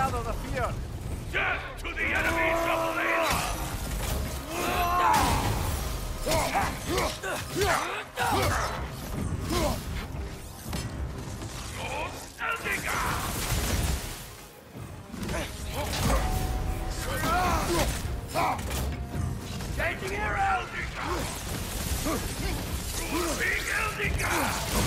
gather the fear. Death to the enemies of Layla! Changing your Eldica! Moving Eldica!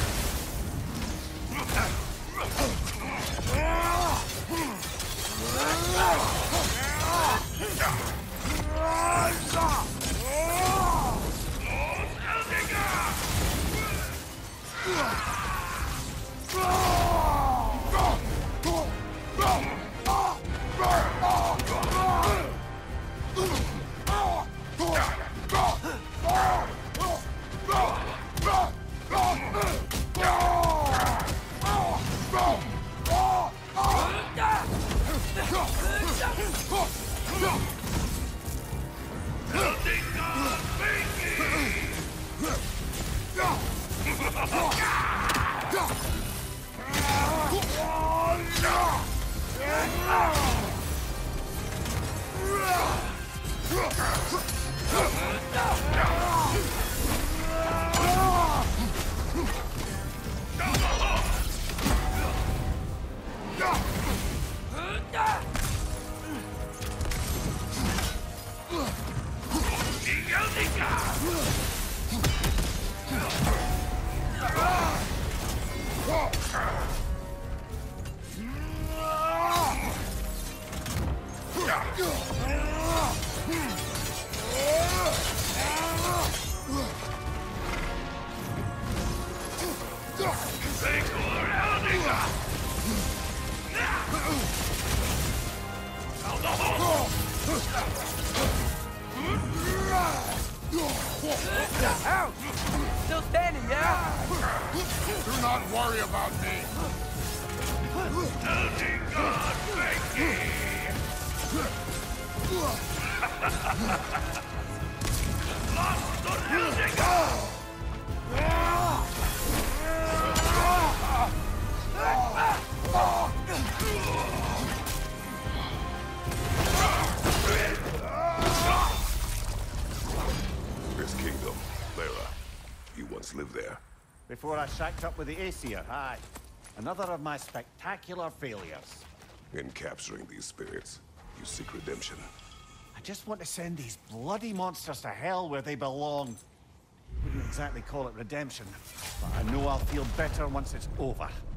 Ouch! Still standing, yeah? Do not worry about me. Elden God, Becky! Lost to Elden God! This kingdom, Layla. You once lived there. Before I shacked up with the Aesir, aye. Another of my spectacular failures. In capturing these spirits, you seek redemption. I just want to send these bloody monsters to hell where they belong. Wouldn't exactly call it redemption, but I know I'll feel better once it's over.